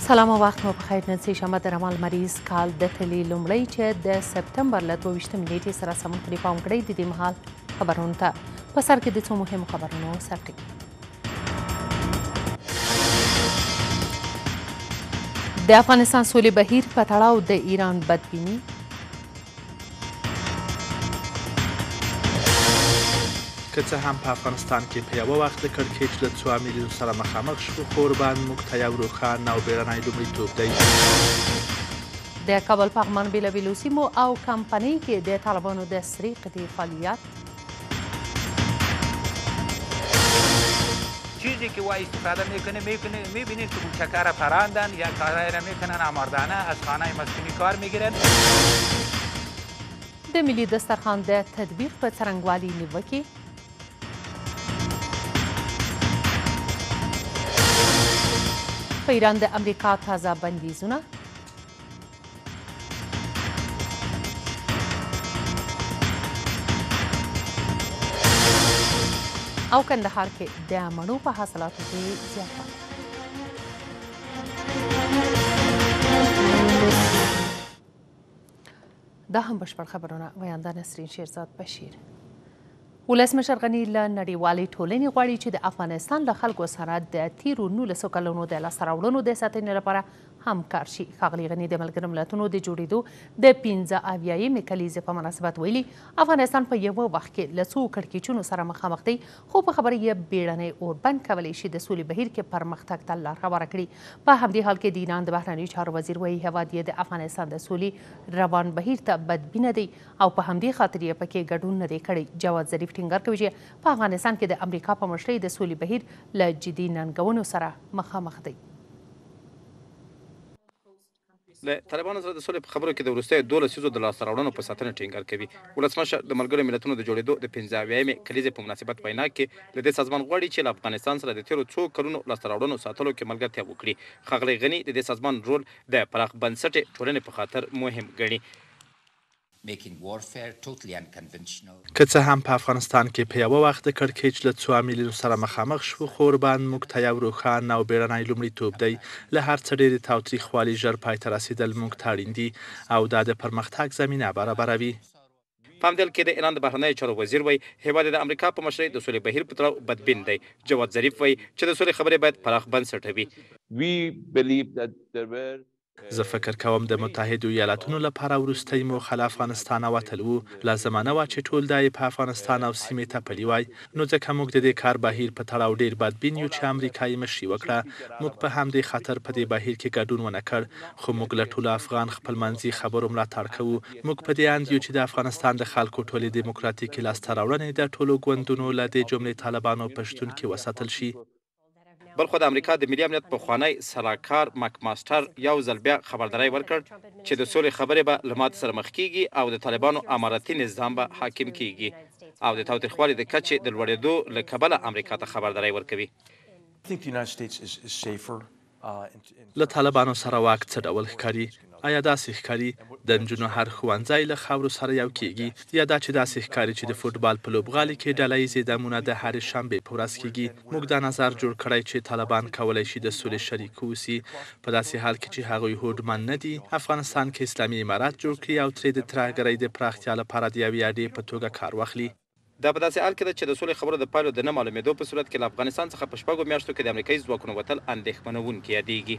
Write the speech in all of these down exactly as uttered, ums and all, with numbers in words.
سلام او وخت مو بخیر. نن سه شنبه د رمال مریض کال د تلي لومړی چې د سپتمبر له دوه ویشتمې نیټې سره سمون کړي پام کړئ د دې مهال خبرونو ته په سر کې د څو مهمو خبرونو سرټکي. د افغانستان سولې بهیر په تړاو د ایران بدبیني. که څه هم په افغانستان کې په یوه وخت د کړکېچ له څو عاملینو سره مخامخ شو، خو اوربند موږ ته یو روښانه او بیړنی لومړیتوب دی. د کابل په اغمان بېلابېلو سیمو او کمپنۍ کې د طالبانو د سرې قطعې فعالیت. چیزی که وای استفاده میکنه میکنه میبینید که موشک‌ها را پراندن یا کارهای را میکنن آماردانه از خانه مسکونی کار میگیرن. د ملي دسترخوان د تطبیق په څرنګوالي نیوکې. په ایران د امریکا تازه بندیزونه. او کندهار کې د مڼو په حاصلاتو کې زیاتوالی. دا هم بشپړ خبرونه. ویانده نسرین شیرزاد بشیر. ولسمشر غني له نړیوالې ټولنې غواړي چې د افغانستان له خلکو سره د تیرو نولسو کلونو د لاسته راوړنو د ساتنې لپاره همکار شي. ښاغلي غني د ملګرو ملتونو د جوړېدو د پنځه اویایمې کلیزې په مناسبت ویلي افغانستان په یوه وخت کې له څو کړکېچونو سره مخامخ دی، خو په خبره یې بیړنی اوربند کولی شي د سولې بهیر کې پرمختګ ته لار هواره کړي. په همدې حال کې د ایران د بهرنیو چارو وزیر وایي هېواد یې د افغانستان د سولې روان بهیر ته بدبینه دی او په همدې خاطر یې پکې ګډون نه دی کړی. جواد ظریف ټینګار کوي چې په افغانستان کې د امریکا په مشرۍ د سولې بهیر له جدي ننګونو سره مخامخ دی. له طالبانو سره د سولې په خبرو کې د وروستیو دوه لسیزو د لاسته راوړنو په ساتنه ټینګار کوي. ولسمشر د ملګرو ملتونو د جوړېدو د پنځه اویایمې کلیزې په مناسبت وینا کې له دې سازمان غواړي چې له افغانستان سره د تېرو څو کلونو لاسته راوړنو ساتلو کې ملګرتیا وکړي. ښاغلی غني د دې سازمان رول د پراخ بنسټې ټولنې په خاطر مهم ګڼي. که څه هم په افغانستان کې په یوه وخت د کړکېچ له څو عاملینو سره مخامخ شو، خو اوربند موږ ته یو روښانه او بیړنی لومړیتوب دی. له هر څه ډېر د تاوتریخوالي ژر پای ته رسېدل موږ ته اړین دي او دا د پرمختګ زمینه برابروي. په همدې کې د ایران د بهرنیو چارو وزیر وایي هېواد د امریکا په مشرۍ د سولې بهیر په تړاو بدبین دی. جواد ظریف وایي چې د سولې خبرې باید پراخ بنسټه وي. زه فکر کوم د متحدو ایالاتونو لپاره وروستی موخه له افغانستانه وتل و. لازمانه وه چې ټول دا یې په افغانستان او سیمې ته پلي وای، نو ځکه موږ د دې کار بهیر په تړاو ډېر بدبین یو چې امریکا یې مشري وکړه. موږ په همدې خاطر په دې بهیر کې ګډون ونه کړ، خو موږ له ټولو افغان خپلمنځي خبرو ملاتړ کوو. موږ په دې اند یو چې د افغانستان د خلکو ټولې دیموکراتیکې لاسته راوړنې د ټولو ګوندونو له دې جملې طالبانو په شتون کې وساتل شي. بلخو د امریکا د ملي امنیت پخوانی سلاکار مک ماسټر یو ځل بیا خبرداری ورکړ چې د سولې خبرې به له ماتې سره مخ کیږي او د طالبانو امارتي نظام به حاکم کیږي او د تاوتریخوالي د کچې د لوړېدو له کبله امریکا ته خبرداری ورکوي. له طالبانو سره واک څه ډول ښکاري؟ آیا داسې ښکاري د نجونو هر ښوونځی له خاورو سره یو کیږي، یا دا چې داسې ښکاري چې د فوټبال په لوبغالي کې ډله ییزې دمونه د هرې شنبې په ورځ کیږي؟ موږ دا نظر جوړ کړی چې طالبان کولی شي د سولې شریک واوسي په داسې حال کې چې هغوی هوډمن نه دي افغانستان کې اسلامي امارت جوړ کړي او ترې د ترهګرۍ د پراختیا لپاره د یوې اډې په توګه کار واخلي. دا په داسې حال کې ده چې د سولې خبرو د پایلو د نه معلومېدو په صورت کې له افغانستان څخه په شپږو میاشتو کې د امریکایي ځواکونو وتل اندېښمنوونکي یادېږي.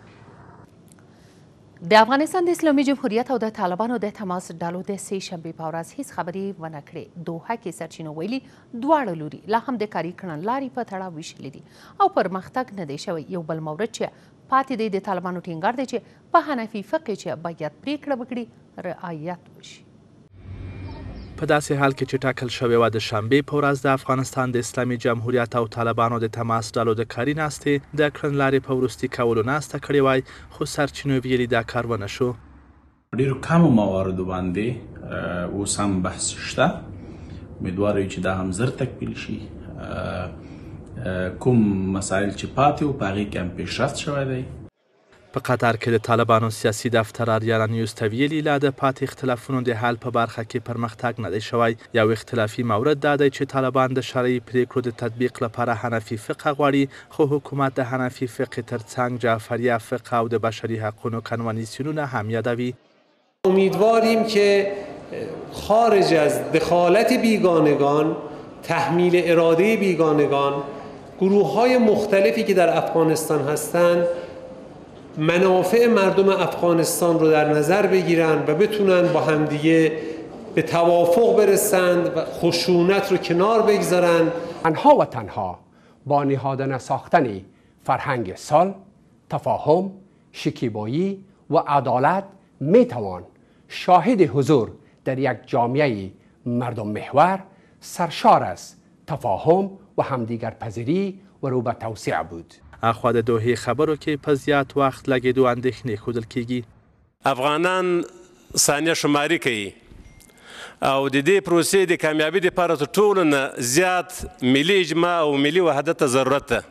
د افغانستان د اسلامي جمهوریت او د طالبانو د تماس ډلو د سې شنبې په ورځ هیڅ خبرې ونه کړې. دوحه کې سرچینو ویلي دواړه لوري لا هم د کاري کړنلارې په تړاو ویشلي دي او پرمختګ نه دی شوی. یو بل مورد چې پاتې دی د طالبانو ټینګار دی چې په حنفي فقه چې باید پریکړه وکړي رعایت وشي. په داسې حال کې چې ټاکل شوې وه د شنبې په ورځ د افغانستان د اسلامي جمهوریت او طالبانو د تماس ډلو د کاري ناستې د کړنلارې په وروستي کولو ناسته کړې وای، خو سرچینو ویلي دا کار ونه شو. ډېرو کمو مواردو باندې اوس هم بحث شته. امیدواره یو چې دا هم زر تکمیل شي. کوم مسایل چې پاتې وو په هغې کې هم پیشرفت شوی دی. په قطر کې د طالبانو سیاسي دفتر آریانانیوز ته ویلي لا د پاتې اختلافونو د حل په برخه کې پرمختګ نه دی شوی. یو اختلافي مورد دا دی چې طالبان د شرعي پریکړو د تطبیق لپاره حنفي فقه غواړي، خو حکومت د حنفي فقه ترڅنګ جعفریه فقه او د بشري حقونو کنوانسیونونه هم یادوي. امیدواریم که خارج از دخالت بیگانگان، تحمیل اراده بیگانگان، گروه‌های مختلفی که در افغانستان هستند منافع مردم افغانستان رو در نظر بگیرن و بتونن با همدیگه به توافق برسند و خشونت رو کنار بگذارن. تنها و تنها با نهادن ساختن فرهنگ صلح، تفاهم، شکیبایی و عدالت میتوان شاهد حضور در یک جامعه مردم محور سرشار از تفاهم و همدیگر پذیری و رو به توسعه بود. اخوا د دوحې خبرو کې په زیات وخت لګېدو اندېښنې ښودل کېږي. افغانان ثانیه شماري کوي او د دې پروسې د کامیابۍ دپاره تر ټولو نه زیات ملي اجماع او ملي وحدت ته ضرورت ده.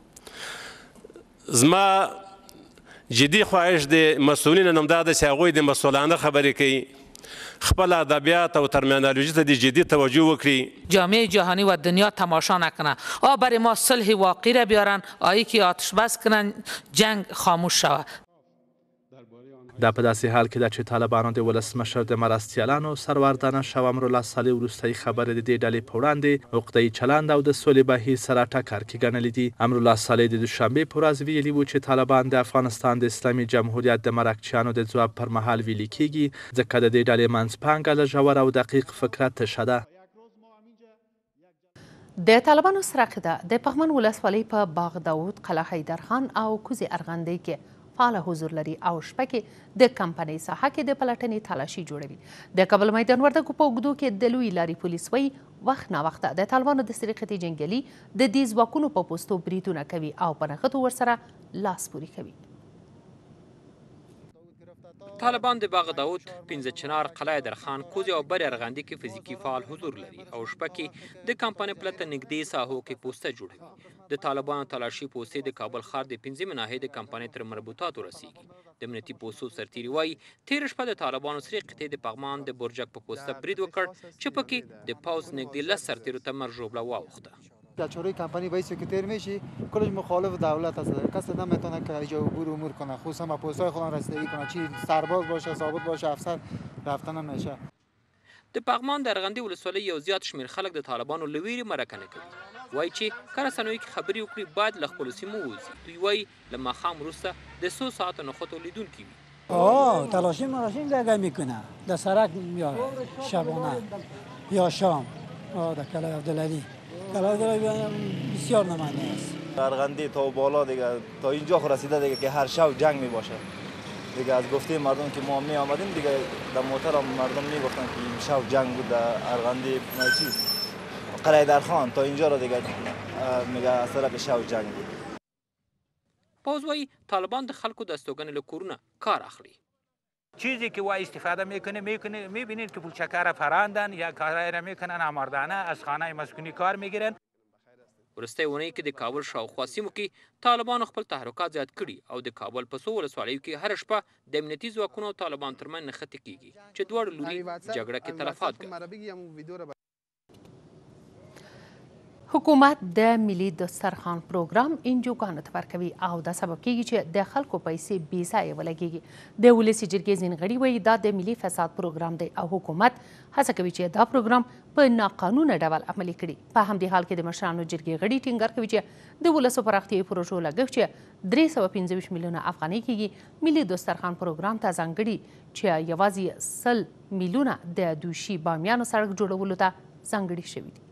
زما جدي خواهش د مسؤلینو همدا ده چې هغوی د مسؤلانه خبرې کوي، خپل ادبیات او ترمینالوژی ته د جدی توجه وکړي. جامعه جهانی و دنیا تماشا نکنه، آ برای ما صلح واقعی را بیارن، آیی که آتش بس کنن جنگ خاموش شود. دا په داسې حال کې ده چې طالبانو د ولسمشر د مرستیالانو سرور دانش او امرالله صالح وروستۍ خبرې د دې ډلې په وړاندې عقده‌يي چلند او د سولې بهیر سره ټکر کې ګڼلې دي. امرالله صالح د دوشنبې په ورځ ویلي وو چې طالبان د افغانستان د اسلامي جمهوریت د مرکچیانو د ځواب پر مهال ویلي کېږي، ځکه د دې ډلې منځپانګه له ژور او دقیق فکره تشه ده. د طالبانو سره عقیده د پغمان ولسوالۍ په باغ داود، قلعه حیدرخان او کوزې ارغندې کې فعال حضور لري او شپه کې د کمپنۍ ساحه کې د پلټنې تلاشي جوړوي. د کابل میدان وردګو په اوږدو کې د لوی لارې پولیس وایي وخت ناوخته د طالبانو د سرقتي جنګیالي د دې ځواکونو په پوستو بریدونه کوي او په نښتو ورسره لاس پورې کوي. طالبان د باغ داود، پنځه چنار، قلعه درخان، کوزې او بر ارغندې کې فزیکي فعال حضور لري او شپه کې د کمپنۍ پلته نږدې ساحو کې پوسته جوړوي. د طالبانو تلاشي پوستې د کابل ښار د پنځمې ناحیې د کمپنۍ تر مربوطاتو رسیږي. د امنیتي پوستو سرتیري وایي تېره شپه د طالبانو سرې قطعې د پغمان د برجک په پوسته برید وکړ چې پکې د پوځ نږدې لس سرتیرو ته مرژوبله واوښته. کچوری کمپانی باعث که تیر میشی کلش مخالف دولت است، کسی نمیتونه که اجازه عبور امور کنه، خصوصا با پست‌های خودم رسیدگی کنه، چی سرباز باشه، ضابط باشه، افسر رفتن نمیشه. د پغمان د ارغندې ولسوالۍ یو زیات شمېر خلک د طالبانو له ویرې مرکه نه کوي. وایي چې که رسنیو کې خبرې وکړي باید له خپلو سیمو ووځي. دوی وایي له ماښام وروسته د څو ساعتو نښتو لیدونکي وي. آه تلاشی مراشی زده میکنه در سرک یا شبانه یا شام در کلای عبدالعلی کلای عبدالعلی بسیار نماینده است. ارغندی تا بالا دیگه تا اینجا رسیده دیگه که هر شب جنگ می باشه دیگه. از گفته مردم که ما می آمدیم دیگه در موتر مردم می گفتن که این شب جنگ بود در ارغندی چیز قلعه درخان تا اینجا را دیگه میگه از طرف شب جنگ بود. پوز وایي طالبان د خلکو د استوګنې له کورونه کار اخلي. چیزی که وای استفاده میکنه میکنه میبینید که پولچکر فراندن یا کارهای را میکنن آماردانه از خانه مسکونی کار میگیرن. وروستۍ اونۍ کې د کابل شاوخوا سیمو کې طالبانو خپل تحرکات زیات کړي او د کابل په څو ولسوالیو کې هره شپه د امنیتي ځواکونو او طالبان ترمنځ نښتې کېږي چې دواړو لوري جګړه کې تلفات کوي. حکومت د ملي دسترخوان پروګرام انجوګانو ته ورکوي او دا سبب کیږي چې د خلکو پیسې بې ځایه ولګیږي. د ولسي جرګې ځینې غړي وایي دا د ملي فساد پروګرام دی او حکومت هڅه کوي چې دا پروګرام په ناقانونه ډول عملي کړي. په همدې حال کې د مشرانو جرګې غړي ټینګار کوي چې د ولسو پراختیایي پروژو لګښت چې درې سوه پنځه ویشت میلیونه افغانۍ کیږي ملي دسترخوان پروګرام ته ځانګړي چې یوازې سل میلیونه د دوشي بامیانو سړک جوړولو ته ځانګړي شوي دي.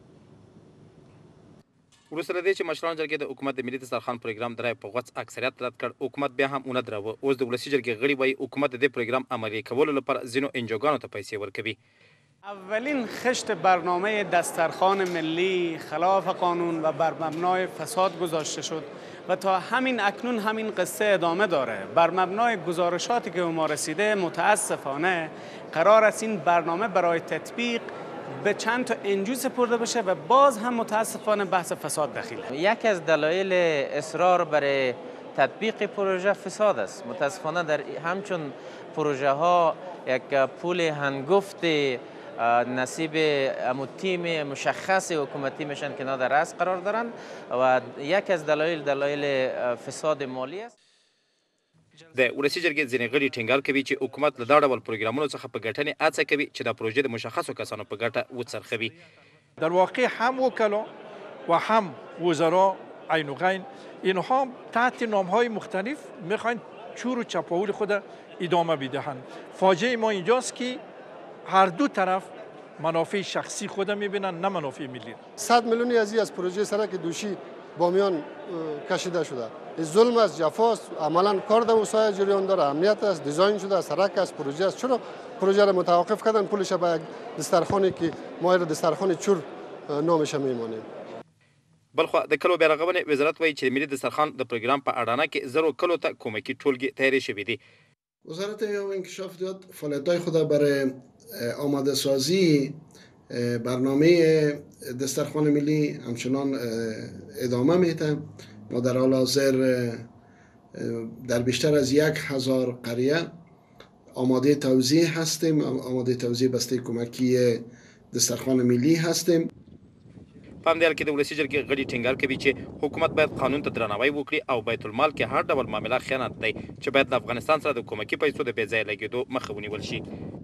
وروسته له دې چې مشرانو جرګې د حکومت د ملي دسترخوان پروګرام درای په غوڅ اکثریت رد کړ، حکومت بیا هم ونه دراوه. اوس د ولسي جرګې غړي وایي حکومت د دې پروګرام عملي کولو لپاره ځینو انجوګانو ته پیسې ورکوي. اولین خشت برنامه دسترخوان ملی خلاف قانون و بر مبنای فساد گذاشته شد و تا همین اکنون همین قصه ادامه داره. بر مبنای گزارشاتی که به ما رسیده متاسفانه قرار است این برنامه برای تطبیق به چند تا انجو سپرده بشه و باز هم متاسفانه بحث فساد دخیله. یکی از دلایل اصرار برای تطبیق پروژه فساد است. متاسفانه در همچون پروژه ها یک پول هنگفت نصیب امو تیم مشخص حکومتی میشن که در رأس قرار دارند و یک از دلایل دلایل فساد مالی است. د ولسي جرګې ځینې غړي ټینګار کوي چې حکومت له دا ډول پروګرامونو څخه په ګټنې هڅه کوي چې دا پروژې د مشخصو کسانو په ګټه وڅرخوي. در واقع هم وکلا و هم وزرا عین و غین اینها تحت نامهای مختلف میخواین چور و چپاول خود ادامه بدهند. فاجعه ما اینجاست که هر دو طرف منافع شخصی خود میبینن نه منافع ملی. صد میلیونی ازی از پروژه سرک دوشی با میان کشیده شده. ظلم است، جفاست، عملا کار در وسایل جریان داره، امنیت است، دیزاین شده، سرک است، پروژه است. چرا پروژه را متوقف کردن؟ پولش به یک دسترخوانی که ما را دسترخوان چور نامش میمانیم. بلخو د کلو بیارغونې وزارت وایي چې ملي دسترخوان د پروګرام په اډانه کې زرو کلو ته کومکی ټولګي تیاری شوي دي. وزارت انکشاف داد فعالیت‌های خود برای آماده سازی برنامه دسترخوان ملی همچنان ادامه میده. ما در حال حاضر در بیشتر از یک هزار قریه آماده توزیع هستیم، آماده توزیع بسته کمکی دسترخوان ملی هستیم. په همدې حال کې د ولسي جرګې غړي ټینګار کوي چې حکومت باید قانون ته درناوی وکړي او بیت المال کې هر ډول معامله خیانت دی چې باید د افغانستان سره د کومکي پیسو د بې ځایه لګېدو مخه ونیول شي.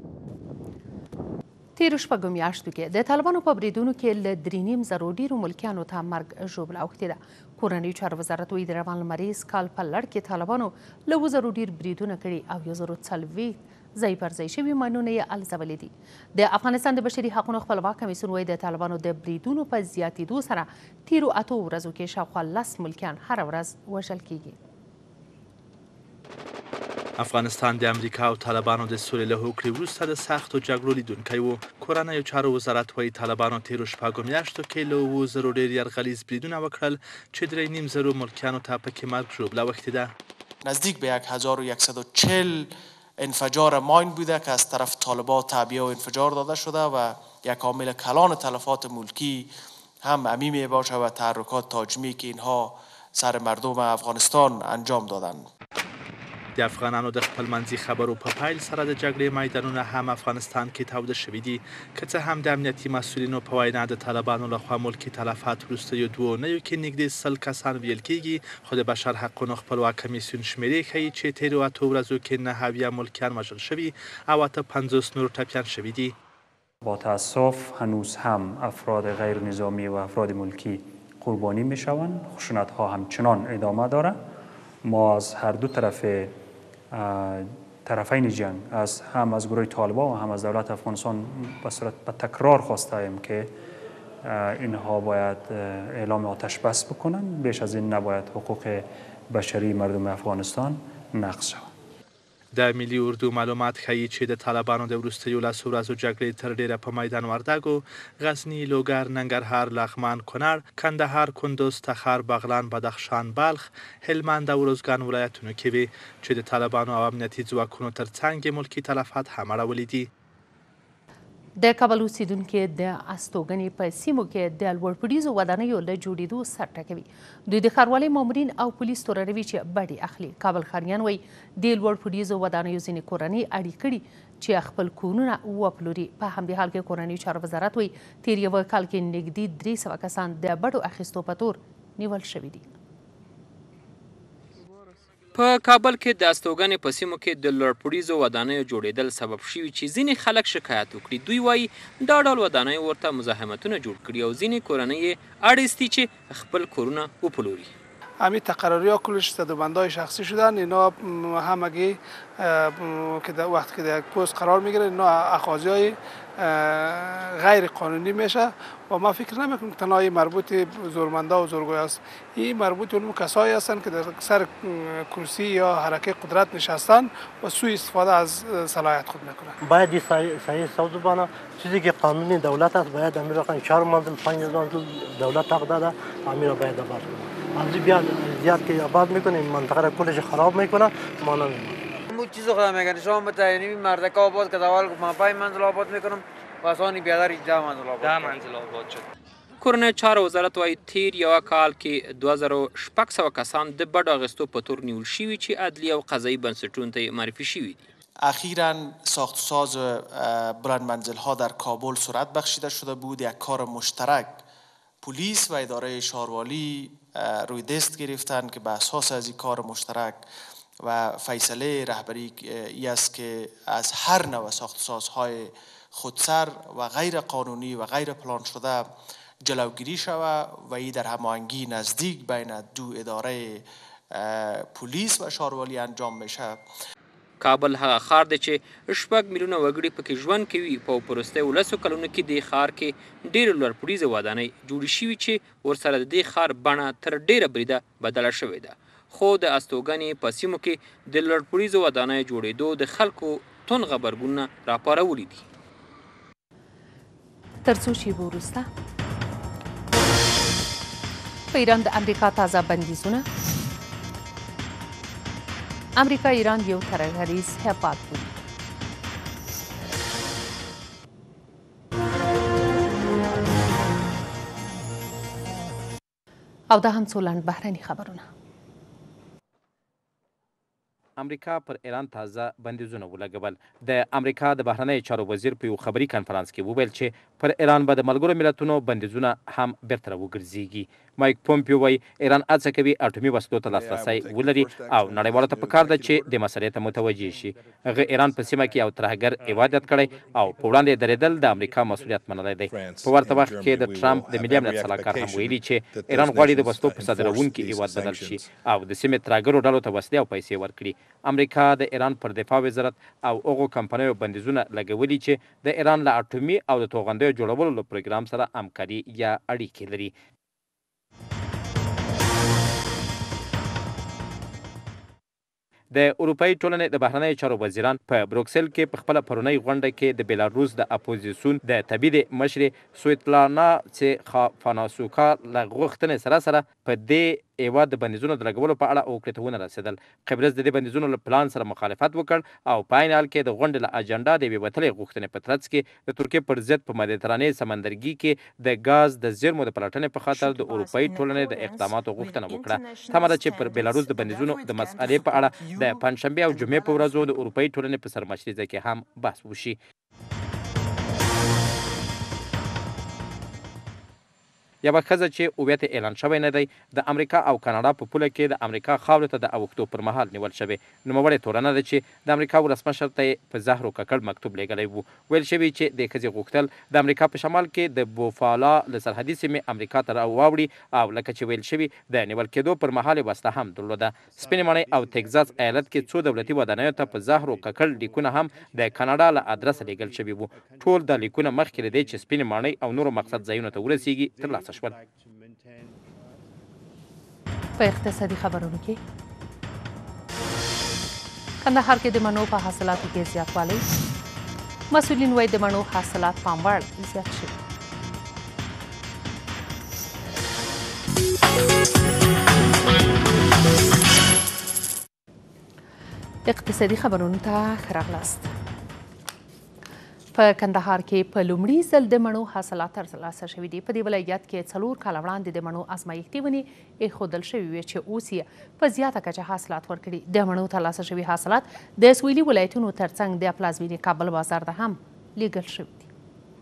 تیرو شپږو میاشتو کې د طالبانو په بریدونو کې له درې نیم زرو ډېرو ملکیانو ته مرګ ژوبله اوښتې ده. کورنیو چارو وزارت وایي د روان لمریز کال په لړ کې طالبانو له اووه زرو ډېر بریدونه کړي او یو زرو څلوېښت ځای پر ځای شوي ماینونه یې الزولي دي. د افغانستان د بشري حقونو خپلواک کمیسیون وایي د طالبانو د بریدونو په زیاتېدو سره تیرو اتو ورځو کې شاوخوا لس ملکیان هره ورځ وژل کیږي. افغانستان د امریکا او طالبانو د سولې له هوکړې وروسته د سختو جګړو لیدونکی و. کورنیو چارو وزارت وایي طالبانو تیرو شپږو میاشتو کې له اووه زرو ډېر یرغلیز بریدونه وکړل چې درې نیم زرو ملکیانو ته پکې مرګ ژوبله اوښتې ده. نزدیک به یک هزار و یکصد و چهل انفجار ماین بوده که از طرف طالبان تعبیه و انفجار داده شده و یک عامل کلان تلفات ملکی هم امی می باشه و تحرکات تهاجمی که اینها سر مردم افغانستان انجام دادند. د افغانانو د خپلمنځي خبرو په پیل سره د جګړې میدانونه هم افغانستان کې تاوده شوي دي. که څه هم د امنیتي مسؤلینو په وینا د طالبانو لخوا ملکي تلفات وروستیو دوو اونیو کې نږدې سل کسان ویل کېږي، خو د بشر حقونو خپلواک کمیسیون شمېرې ښیي چې تېرو اتو ورځو کې نهه اویا ملکیان وژل شوي او اته پنځوس نور ټپیان شوي دي. با تأسف هنوز هم افراد غیر نظامی و افراد ملکی قربانی می شوند. خشونت ها همچنان ادامه داره. ما از هر دو طرف طرفین جنگ از هم از گروه طالبان و هم از دولت افغانستان به صورت به تکرار خواسته ایم که اینها باید اعلام آتش بس بکنن. بیش از این نباید حقوق بشری مردم افغانستان نقض شود. د ملي اردو معلومات ښیي چې د طالبانو د وروستیو لسو ورځو جګړې تر ډیره په میدان وردګو، غزني، لوګر، ننګرهار، لغمان، کونړ، کندهار، کندوز، تخار، بغلان، بدخشان، بلخ، هلمند او روزګان ولایتونو کې وي چې د طالبانو او امنیتي ځواکونو تر څنګ ملکي تلفات هم اړولي دي. د کابل اوسیدونکي د استوګنې په سیمو کې د لوړپوړیزو ودانیو له جوړېدو سر ټکوي. دوی د ښاروالۍ مامورین او پولیس توروي چې بډې اخلي. کابل ښاریان وایي د لوړپوړیزو ودانیو ځینې کورنۍ اړې کړي چې خپل کورونه وپلوري. په همدې حال کې کورنیو چارو وزارت وایي تېر یوه کال کې نږدې درې سوه کسان د بډو اخیستو په تور نیول شوي دي. په کابل کې د استوګنې په سیمو کې د لوړپوړیزو ودانیو جوړېدل سبب شوي چې ځینې خلک شکایت وکړي. دوی وایي دا ډول ودانیو ورته مزاحمتونه جوړ کړي او ځینې کورنۍ یې اړیستي چې خپل کورونه وپلوري. همین تقراری ها کلش صدوبندهای شخصی شدن. اینا همگی که در وقتی که در یک پست قرار میگیره اینا اخاذی های غیر قانونی میشه و ما فکر نمیکنم که تنها مربوط زورمنده و زورگوی است. این مربوط اون کسایی هستند که در سر کرسی یا حرکه قدرت نشستن و سوء استفاده از صلاحیت خود میکنن. باید صحیح صدوبانه چیزی که قانونی دولت است باید امیر رقم چهار منزل پنج منزل دولت حق داده امیر باید آباد کنه. از بیاد زیاد که آباد میکنه این منطقه را کلش خراب میکنه ما نمیدونیم. مو چیزو خدا میگن شما بتاینی مردکا آباد که دوال ما پنج منزل آباد میکنم و آسانی بیادر ده منزل آباد. ده منزل آباد شد. کورنۍ چارو وزارت وایي تیر یوه کال کې دوه زره شپږ سوه کسان د بډ اخیستو په تور نیول شوي چې عدلي او قضایي بنسټونو ته معرفي شوي دي. اخیراً ساخت و ساز بلند منزل ها در کابل صورت بخشیده شده بود. یک کار مشترک پلیس و اداره شهروالی روی دست گرفتند که به اساس از این کار مشترک و فیصله رهبری ای است که از هر نوع ساخت و سازهای خودسر و غیر قانونی و غیر پلان شده جلوگیری شود و این در هماهنگی نزدیک بین دو اداره پلیس و شهروالی انجام میشه. کابل هغه ښار دی چې شپږ میلیونه وګړي پکې ژوند کوي. په وروستیو ولسو کلونو کې دې ښار کې ډېرې لوړپوړیزې ودانۍ جوړې شوي چې ورسره د دې ښار بڼه تر ډېره بریده بدله شوې ده. خو د استوګنې په سیمو کې د لوړپوړیزو ودانیو جوړېدو د خلکو توند غبرګونونه راپارولي دي. تر څو شېبو وروسته په ایران د امریکا تازه بندیزونه، امریکا ایران یو ترهګریز هیواد بولي. او دا هم څو لنډ بهرني خبرونه. امریکا پر ایران تازه بندیزونه ولګول. د امریکا د بهرنیو چارو وزیر په یو خبري کنفرانس کې وویل چې پر ایران به د ملګرو ملتونو بندیزونه هم بیرته راوګرځېږي. مایک پومپیو وایي ایران هڅه کوي اټومي وسلو ته لاسرسی ولري او نړیوالو ته پکار ده چې د مسئلې ته متوجه شي. هغه ایران په سیمه کې یو ترهګر هیواد یاد کړی او په وړاندې درېدل د امریکا مسؤلیت منلی دی. په ورته وخت کې د ټرمپ د ملي امنیت سلاکار هم ویلي چې ایران غواړي د وسلو په صادروونکي هیواد بدل شي او د سیمې ترهګرو ډلو ته وسلې او پیسې ورکړي. امریکا د ایران پر دفاع وزارت او هغو کمپنیو بندیزونه لګولي چې د ایران له اټومي او د توغندیو جوړولو له پروګرام سره همکاري یا اړیکې لري. د اروپایي ټولنې د بهرنیو چارو وزیران په بروکسل کې په خپله پرونۍ غونډه کې د بیلاروس د اپوزیسیون د طبیعي مشرې سویتلانا سیخاناسوکا له غوښتنې سره سره په دې هیواد د بندیزونو د لګولو په اړه اوکړې رسېدل. قبرس د دې بندیزونو له پلان سره مخالفت وکړ او په عین حال کې د غونډې له اجنډا د یوې وتلې غوښتنې په ترڅ کې د ترکیې پر ضد په مدیترانې سمندرګي کې د ګاز د زیرمو د پلټنې په خاطر د اروپایي ټولنې د اقداماتو غوښتنه وکړه. تمه ده چې پر بیلاروس د بندیزونو د مسئلې په اړه د پنجشنبې او جمعې په ورځو د اروپایي ټولنې په سرمشري کې هم بحث وشي. یوه ښځه چې هویت اعلان شوی نه دی د امریکا او کاناډا په پوله کې د امریکا خاورې ته د اوښتو پر مهال نیول شوې. نوموړې تورنه ده چې د امریکا ولسمشر ته یې په زهر و ککړ مکتوب لیږلی و. ویل شوي چې د ښځې غوښتل د امریکا په شمال کې د بوفالا له سرحدي سیمې امریکا ته راواوړي او لکه چې ویل شوي د نیول کېدو پر مهال یې وسله هم درلوده. سپینې ماڼۍ او تګزاس ایالت کې څو دولتي ودانیو ته په زهر و ککړ لیکونه هم د کاناډا له ادرسه لیږل شوي وو. ټول دا لیکونه مخکې له دې چې سپینې ماڼۍ او نورو مقصد ځایونو ته ورسیږي ترلاسه شول. په اقتصادي خبرونو کې کندهار کې د مڼو په حاصلاتو کې زیاتوالی، مسؤلین وایي د مڼو حاصلات پام وړ زیات شوي. اقتصادي خبرونو ته ښه راغلاست. په کندهار کې په لومړي ځل د مڼو حاصلات ترلاسه شوي دي. په دې ولایت کې څلور کاله وړاندې د مڼو ازمایښتي ونې ایښودل شوي وې چې اوس یې په زیاته کچه حاصلات ورکړي. د مڼو ترلاسه شوي حاصلات د سویلي ولایتونو ترڅنګ د پلازمېنې کابل بازار ته هم لیږل شوي دي.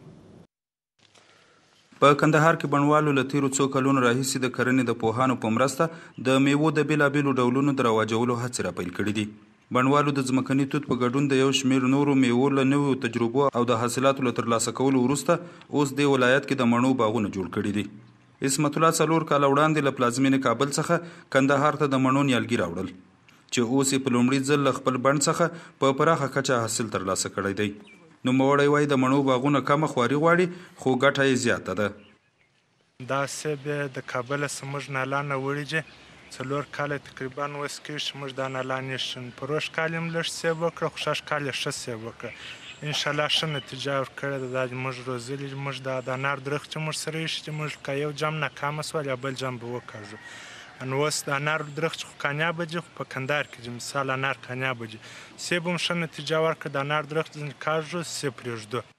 په کندهار کې بڼوالو له تیرو څو کلونو راهیسې د کرنې د پوهانو په مرسته د میوو د بېلابېلو ډولونو د رواجولو هڅې راپیل کړي دي. بڼوالو د ځمکني توت په ګډون د یو شمېر نورو میوو له نویو تجربو او د حاصلاتو له ترلاسه کولو وروسته اوس دې ولایت کې د مڼو باغونه جوړ کړي دي. عصمت الله څلور کاله وړاندې له پلازمېنې کابل څخه کندهار ته د مڼو نیالګي راوړل چې اوس یې په لومړي ځل له خپل بڼ څخه په پراخه کچه حاصل ترلاسه کړی دی. نوموړی وایي د مڼو باغونه کمه خواري غواړي خو ګټه یې زیاته ده. دا سیب د کابل څخه موږ نالا نه وړي څلور کاله تقریبا اوس کېږي چې موږ دا نالا نشو. پروش کال یې لږ سیب وکړه خو شاش کال یې ښه سیب وکړه. انشاءالله ښه نتیجه ورکړې ده. دا موږ روزلي موږ دا د انار درخت چې موږ سره ایښي چې موږ که یو جام ناکامه سول یا بل جام به وکاږو. نو اوس د انار درخت خو کامیابه دي خو په کندهار کې چې مثال انار کامیابه دي. سیب هم ښه نتیجه ورکړه. د انار درخت کاږو سیب پرېږدو.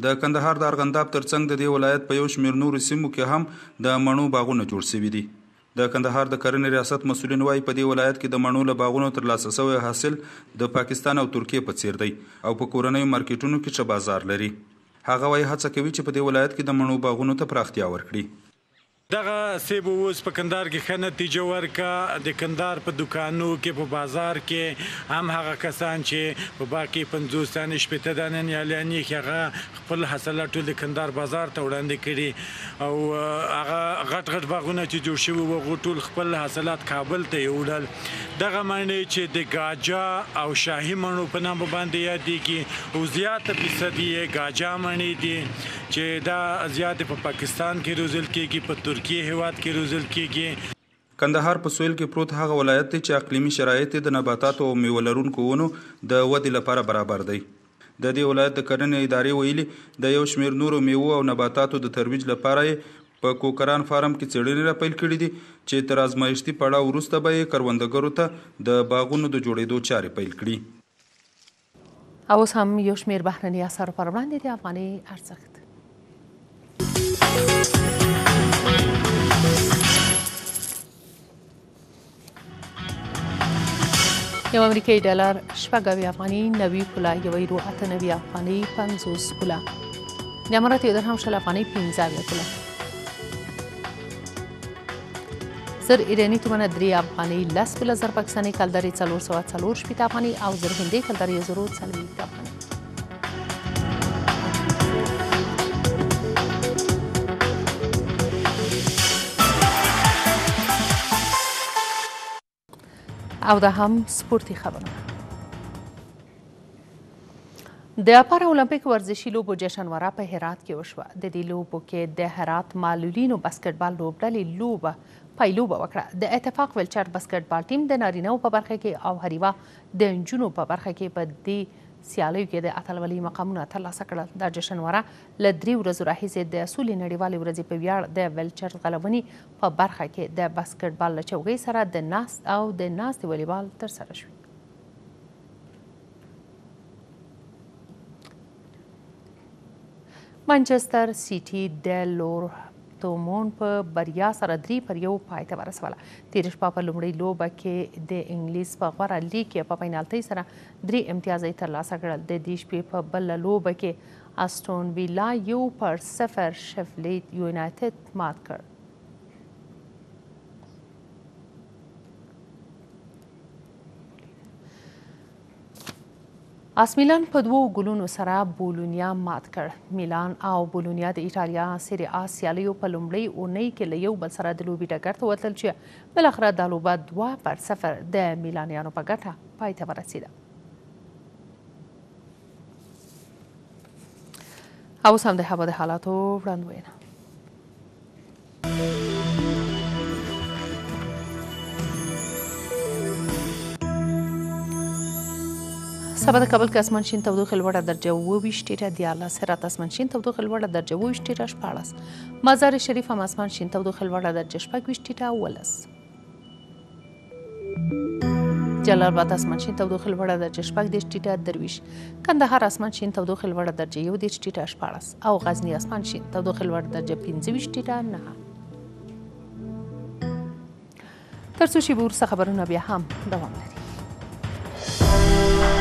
د کندهار د ارغنداب ترڅنګ د دې ولایت په یو شمېر نورو سیمو کې هم د مڼو باغونه جوړ شوي دي. د کندهار د کرنې ریاست مسؤلین وایي په دې ولایت کې د مڼو له باغونو ترلاسه شوی حاصل د پاکستان او ترکیې په څیر دی او په کورنیو مارکیټونو کې ښه بازار لري. هغه وایي هڅه کوي چې په دې ولایت کې د مڼو باغونو ته پراختیا ورکړي. دغه سیب اوس په کندهار کې ښه نتیجه ورکړه. د کندهار په دوکانو کې په بازار کې هم هغه کسان چې په باغ کې پنځوس دانې شپېته دانې نیالګي کې هغه خپل حاصلات ټول د کندهار بازار ته وړاندې کړي او هغه غټ غټ باغونه چې جوړ شوي وو هغو ټول خپل حاصلات کابل ته یوړل. دغه مڼې چې د ګاجا او شاهي مڼو په نامه باندې یادېږي او زیاته فیصدي یې ګاجا مڼې دي چې دا زیاتې په پاکستان کې روزل کېږي، په ترکیې هیواد کې روزل کېږي. کندهار په سویل کې پروت هغه ولایت دی چې اقلیمي شرایط د نباتاتو او میوه لرونکو ونو د ودې لپاره برابر دی. د دې ولایت د کرنې ادارې ویلي د یو شمېر نورو میوو او نباتاتو د ترویج لپاره یې په کوکران فارم کې څېړنې راپیل کړي دي چې تر ازمایښتي پړاو وروسته به یې کروندګرو ته د باغونو د جوړېدو چارې پیل کړي. اوس هم یو شمېر بهرني اثارو پر وړاندې د افغاني ارزښت. یو امریکایي ډالر شپږ اویا افغاني، نوي پوله یو یورو اته نوي افغاني، پنځوس پوله د امارات یو درهم شل افغاني، پنځه اویا پوله زر ایراني تومنه درې افغاني، لس پوله زر پاکستاني کلدارې څلور سوه څلور شپېته افغاني او زر هندۍ کلدارې یو زرو څلوېښت افغاني. او دا هم سپورتي خبرونه. د پارا اولمپیک ورزشي لوبو جشنواره په هرات کې وشوه. د دې لوبو کې د هرات معلولینو باسکټبال لوبډلې لوبه پایلوبه وکړه. د اتفاق ویلچر باسکټبال ټیم د نارینهو په برخه کې او هریوا د نجونو په برخه کې په دې سیالیو کې د اتلولۍ مقامونه ترلاسه کړل. دا جشنواره له درې ورځو راهیسې د سولې نړیوالې ورځې په ویاړ د ویلچر غلبنې په برخه کې د باسکټبال له چوکۍ سره د ناست او د ناستې والیبال ترسره شوي. مانچستر سیټي د لور تومون په بریا سره درې پر یو پای ته ورسوله. تېره شپه په لومړۍ لوبه کې د انګلیس په غوره لیګ کې په پینالتۍ سره درې امتیازۍ ترلاسه کړل. د دې شپې په بله لوبه کې استون ویلا یو پر صفر شفیلډ یونایټډ مات کړ. آس میلان په دوو ګولونو سره بولونیا مات کړ. میلان او بولونیا د ایټالیا سری آ سیالیو په لومړۍ اونۍ کې له یو بل سره د لوبې ډګر ته وتل چې بالاخره دا لوبه دوه پر صفر د میلانیانو په ګټه پای ته ورسېده. اوس هم د هوا د حالاتو وړاندوینه. سبا د کابل کې اسمان شین تودوخه لوړه درجه اوه ویشت ټیټه دیارلس، هرات اسمان شین تودوخه لوړه درجه اوه ویشت ټیټه شپاړس، مزار شریف هم اسمان شین تودوخه لوړه درجه شپږ ویشت ټیټه اوولس، جلال آباد اسمان شین تودوخه لوړه درجه شپږ دېرش ټیټه درویش، کندهار اسمان شین تودوخه لوړه درجه یو دېرش ټیټه شپاړس او غزني اسمان شین تودوخه لوړه درجه پنځه ویشت ټیټه نهه. تر څو شیبه وروسته خبرونه بیا هم دوام لري.